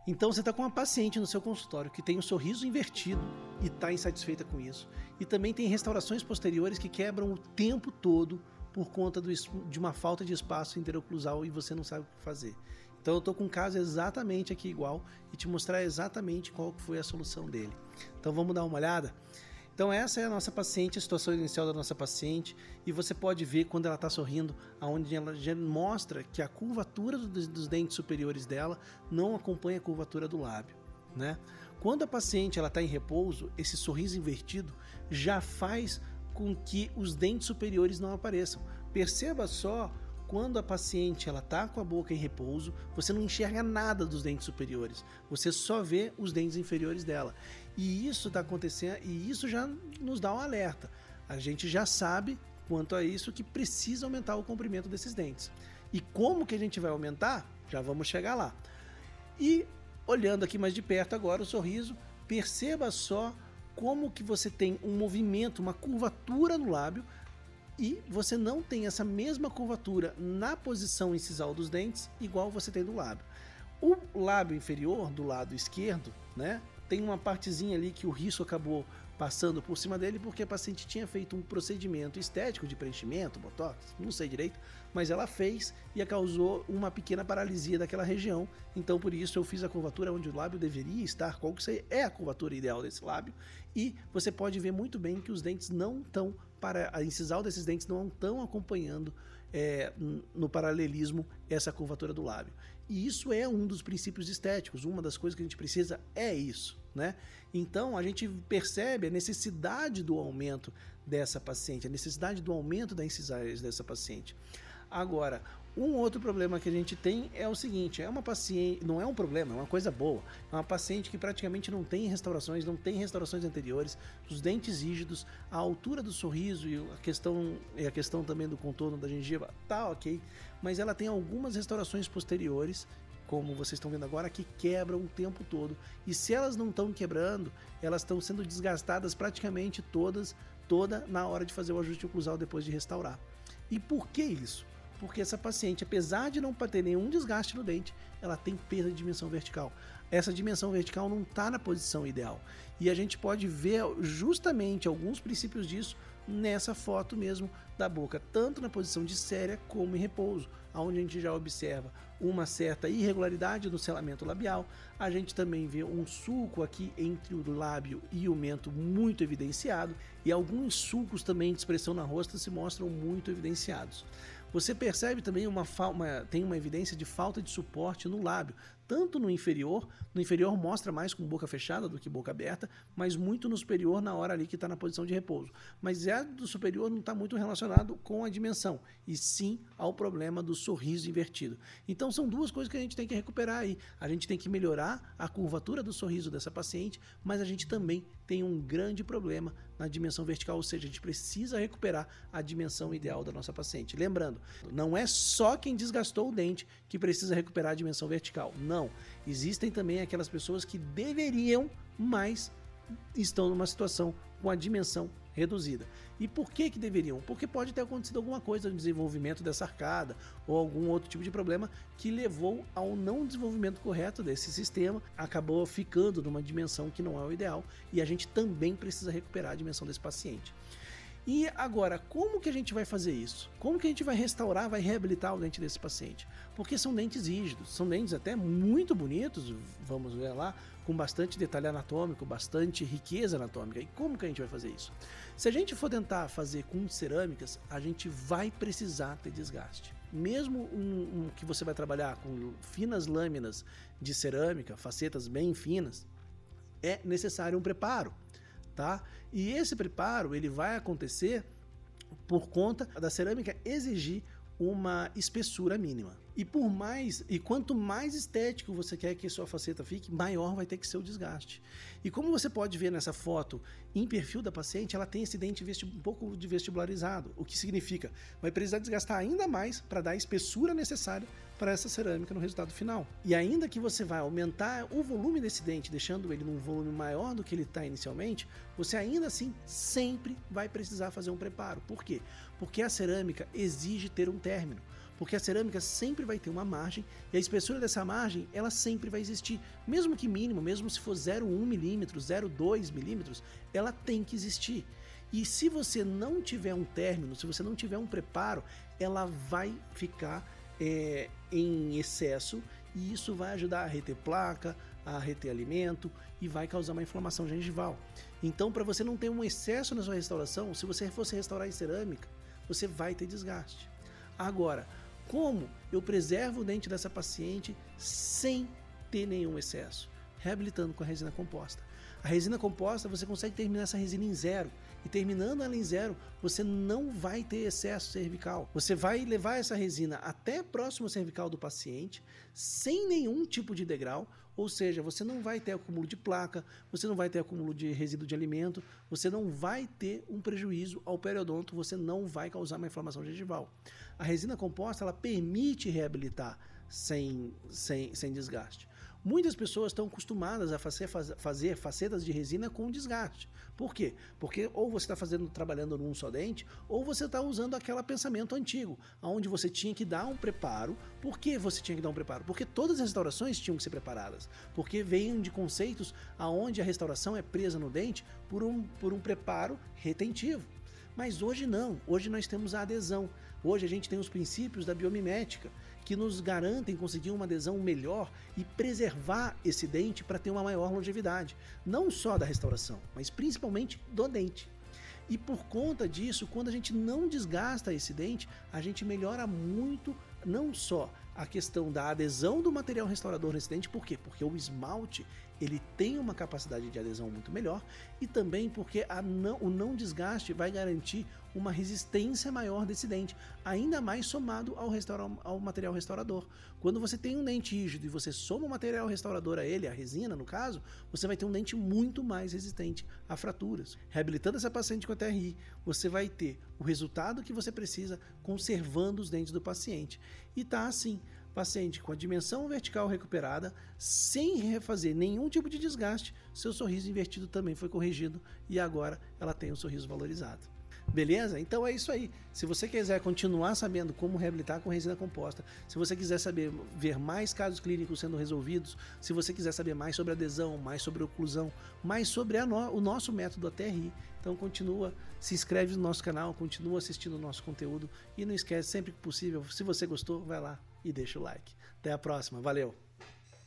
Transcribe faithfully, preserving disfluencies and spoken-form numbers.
Então você está com uma paciente no seu consultório que tem um sorriso invertido e está insatisfeita com isso. E também tem restaurações posteriores que quebram o tempo todo por conta do, de uma falta de espaço interoclusal e você não sabe o que fazer. Então eu estou com um caso exatamente aqui igual e te mostrar exatamente qual foi a solução dele. Então vamos dar uma olhada? Então essa é a nossa paciente, a situação inicial da nossa paciente, e você pode ver quando ela está sorrindo, aonde ela já mostra que a curvatura dos, dos dentes superiores dela não acompanha a curvatura do lábio, né? Quando a paciente está em repouso, esse sorriso invertido já faz com que os dentes superiores não apareçam. Perceba só, quando a paciente ela está com a boca em repouso, você não enxerga nada dos dentes superiores, você só vê os dentes inferiores dela. E isso está acontecendo, e isso já nos dá um alerta. A gente já sabe, quanto a isso, que precisa aumentar o comprimento desses dentes. E como que a gente vai aumentar? Já vamos chegar lá. E olhando aqui mais de perto agora o sorriso, perceba só como que você tem um movimento, uma curvatura no lábio, e você não tem essa mesma curvatura na posição incisal dos dentes, igual você tem do lábio. O lábio inferior, do lado esquerdo, né, tem uma partezinha ali que o risco acabou passando por cima dele porque a paciente tinha feito um procedimento estético de preenchimento, botox, não sei direito, mas ela fez e causou uma pequena paralisia daquela região. Então por isso eu fiz a curvatura onde o lábio deveria estar, qual que é a curvatura ideal desse lábio, e você pode ver muito bem que os dentes não estão, para a incisal desses dentes não estão acompanhando é, no paralelismo essa curvatura do lábio. E isso é um dos princípios estéticos, uma das coisas que a gente precisa é isso, né? Então a gente percebe a necessidade do aumento dessa paciente, a necessidade do aumento da incisais dessa paciente. Agora, um outro problema que a gente tem é o seguinte, é uma paciente, não é um problema, é uma coisa boa, é uma paciente que praticamente não tem restaurações, não tem restaurações anteriores, os dentes rígidos, a altura do sorriso e a questão, e a questão também do contorno da gengiva, tá ok, mas ela tem algumas restaurações posteriores, como vocês estão vendo agora, que quebram o tempo todo, e se elas não estão quebrando, elas estão sendo desgastadas praticamente todas, toda na hora de fazer o ajuste oclusal depois de restaurar. E por que isso? Porque essa paciente, apesar de não ter nenhum desgaste no dente, ela tem perda de dimensão vertical. Essa dimensão vertical não está na posição ideal. E a gente pode ver justamente alguns princípios disso nessa foto mesmo da boca, tanto na posição de séria como em repouso, onde a gente já observa uma certa irregularidade no selamento labial. A gente também vê um sulco aqui entre o lábio e o mento muito evidenciado, e alguns sulcos também de expressão na rosta se mostram muito evidenciados. Você percebe também uma, uma, tem uma evidência de falta de suporte no lábio, tanto no inferior, no inferior mostra mais com boca fechada do que boca aberta, mas muito no superior na hora ali que está na posição de repouso. Mas é do superior não está muito relacionado com a dimensão, e sim ao problema do sorriso invertido. Então são duas coisas que a gente tem que recuperar aí. A gente tem que melhorar a curvatura do sorriso dessa paciente, mas a gente também tem um grande problema na dimensão vertical, ou seja, a gente precisa recuperar a dimensão ideal da nossa paciente. Lembrando, não é só quem desgastou o dente que precisa recuperar a dimensão vertical, não. Existem também aquelas pessoas que deveriam, mas estão numa situação com a dimensão reduzida. E por que que deveriam? Porque pode ter acontecido alguma coisa no desenvolvimento dessa arcada ou algum outro tipo de problema que levou ao não desenvolvimento correto desse sistema, acabou ficando numa dimensão que não é o ideal, e a gente também precisa recuperar a dimensão desse paciente. E agora, como que a gente vai fazer isso? Como que a gente vai restaurar, vai reabilitar o dente desse paciente? Porque são dentes rígidos, são dentes até muito bonitos, vamos ver lá, com bastante detalhe anatômico, bastante riqueza anatômica. E como que a gente vai fazer isso? Se a gente for tentar fazer com cerâmicas, a gente vai precisar ter desgaste. Mesmo um, um que você vai trabalhar com finas lâminas de cerâmica, facetas bem finas, é necessário um preparo. Tá? E esse preparo ele vai acontecer por conta da cerâmica exigir uma espessura mínima. E por mais e quanto mais estético você quer que a sua faceta fique, maior vai ter que ser o desgaste. E como você pode ver nessa foto em perfil da paciente, ela tem esse dente um pouco de vestibularizado, o que significa vai precisar desgastar ainda mais para dar a espessura necessária para essa cerâmica no resultado final. E ainda que você vai aumentar o volume desse dente, deixando ele num volume maior do que ele está inicialmente, você ainda assim sempre vai precisar fazer um preparo. Por quê? Porque a cerâmica exige ter um término. Porque a cerâmica sempre vai ter uma margem e a espessura dessa margem, ela sempre vai existir. Mesmo que mínimo, mesmo se for zero vírgula um milímetros, zero vírgula dois milímetros, ela tem que existir. E se você não tiver um término, se você não tiver um preparo, ela vai ficar é, em excesso e isso vai ajudar a reter placa, a reter alimento e vai causar uma inflamação gengival. Então, para você não ter um excesso na sua restauração, se você fosse restaurar em cerâmica, você vai ter desgaste. Agora, como eu preservo o dente dessa paciente sem ter nenhum excesso? Reabilitando com a resina composta. A resina composta, você consegue terminar essa resina em zero. E terminando ela em zero, você não vai ter excesso cervical. Você vai levar essa resina até próximo ao cervical do paciente, sem nenhum tipo de degrau, ou seja, você não vai ter acúmulo de placa, você não vai ter acúmulo de resíduo de alimento, você não vai ter um prejuízo ao periodonto, você não vai causar uma inflamação gengival. A resina composta, ela permite reabilitar sem, sem, sem desgaste. Muitas pessoas estão acostumadas a fazer, fazer facetas de resina com desgaste. Por quê? Porque ou você está fazendo, trabalhando num só dente, ou você está usando aquele pensamento antigo, onde você tinha que dar um preparo. Por que você tinha que dar um preparo? Porque todas as restaurações tinham que ser preparadas. Porque vêm de conceitos onde a restauração é presa no dente por um, por um preparo retentivo. Mas hoje não, hoje nós temos a adesão. Hoje a gente tem os princípios da biomimética, que nos garantem conseguir uma adesão melhor e preservar esse dente para ter uma maior longevidade. Não só da restauração, mas principalmente do dente. E por conta disso, quando a gente não desgasta esse dente, a gente melhora muito, não só a questão da adesão do material restaurador nesse dente, por quê? Porque o esmalte ele tem uma capacidade de adesão muito melhor e também porque a não, o não desgaste vai garantir uma resistência maior desse dente, ainda mais somado ao, restaura, ao material restaurador. Quando você tem um dente rígido e você soma o material restaurador a ele, a resina no caso, você vai ter um dente muito mais resistente a fraturas. Reabilitando essa paciente com a T R I, você vai ter o resultado que você precisa conservando os dentes do paciente. E tá assim, paciente com a dimensão vertical recuperada, sem refazer nenhum tipo de desgaste, seu sorriso invertido também foi corrigido e agora ela tem um sorriso valorizado. Beleza? Então é isso aí. Se você quiser continuar sabendo como reabilitar com resina composta, se você quiser saber ver mais casos clínicos sendo resolvidos, se você quiser saber mais sobre adesão, mais sobre oclusão, mais sobre a no, o nosso método A T R I, então continua, se inscreve no nosso canal, continua assistindo o nosso conteúdo e não esquece, sempre que possível, se você gostou, vai lá e deixa o like. Até a próxima, valeu!